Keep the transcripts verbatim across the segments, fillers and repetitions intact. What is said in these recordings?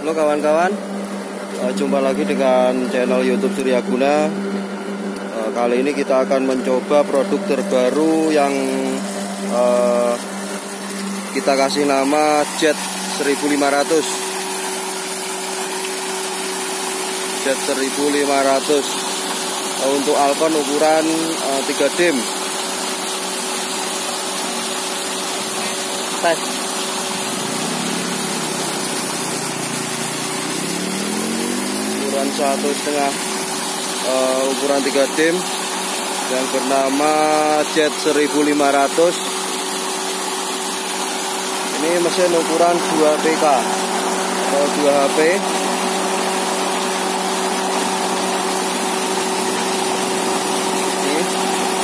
Halo kawan-kawan, uh, jumpa lagi dengan channel YouTube Suryaguna. Uh, kali ini kita akan mencoba produk terbaru yang uh, kita kasih nama Jet seribu lima ratus. Jet seribu lima ratus uh, untuk Alcon ukuran uh, tiga dim. Tes. Ukuran satu setengah uh, ukuran tiga dim yang bernama Jet seribu lima ratus. Ini mesin ukuran dua P K atau dua H P. Ini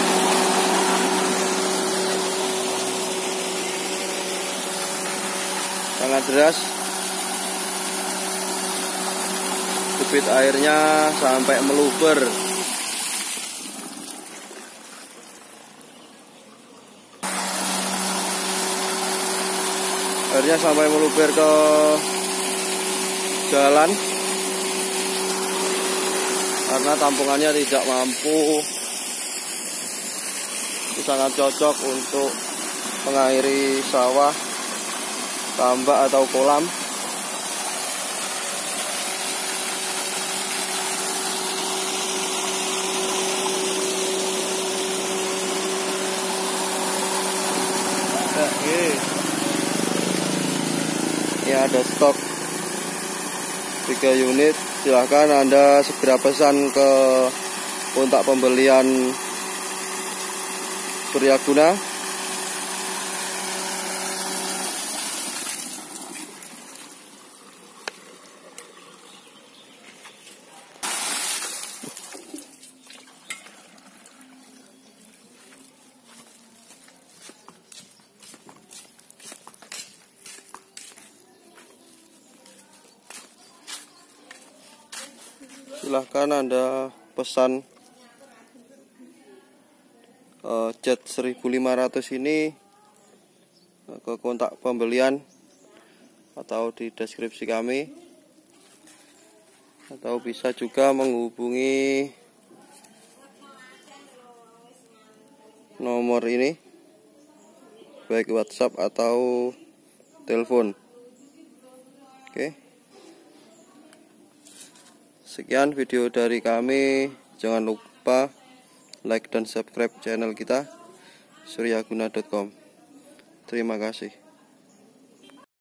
sangat deras. Debit airnya sampai meluber. Airnya sampai meluber ke jalan karena tampungannya tidak mampu. Itu sangat cocok untuk mengairi sawah, tambak atau kolam. Ini ada stok tiga unit. Silahkan Anda segera pesan ke kontak pembelian Suryaguna. Silahkan Anda pesan uh, Jet seribu lima ratus ini ke kontak pembelian atau di deskripsi kami, atau bisa juga menghubungi nomor ini baik WhatsApp atau telepon. Oke. Sekian video dari kami. Jangan lupa like dan subscribe channel kita suryaguna dot com. Terima kasih.